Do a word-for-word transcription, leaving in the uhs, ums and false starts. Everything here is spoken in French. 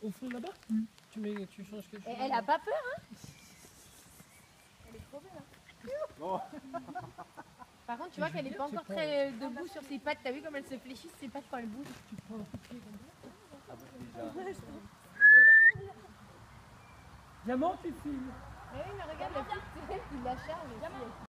Au fond là-bas Mm. Tu mets, tu changes quelque chose. Et elle a pas peur, hein? Elle est trop belle, hein? Bon. Par contre, tu vois qu'elle est pas encore très debout sur ses pattes. T'as vu comme elle se fléchit ses pattes quand elle bouge? Tu prends un coup de pied comme ça. Ah bah déjà. Diamant, tu filmes. Mais oui, mais regarde, la petite, il la charge.